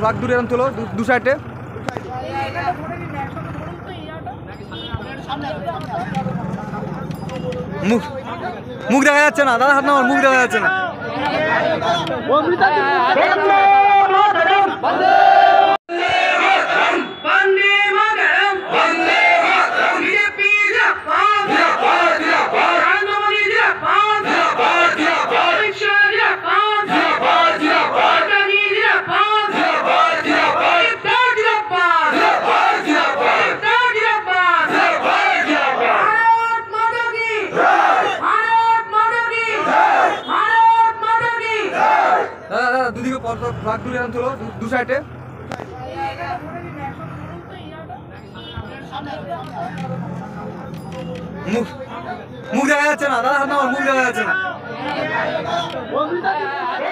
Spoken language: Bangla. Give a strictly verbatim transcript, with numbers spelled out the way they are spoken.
ফ্লাগ দূরে এরকম তোলো দু সাইডে। মুখ মুখ দেখা যাচ্ছে না দাদা, হাত নামার, মুখ দেখা যাচ্ছে না। দুদিকে ফ্লাগ দূরে এরকম তোলো দু সাইডে। মুখ মুখ দেখা যাচ্ছে না দাদা, হাত নামার, মুখ দেখা যাচ্ছে না।